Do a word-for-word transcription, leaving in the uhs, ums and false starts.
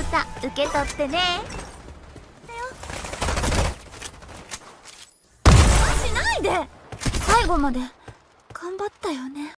さ受け取ってね。しないで。最後まで頑張ったよね。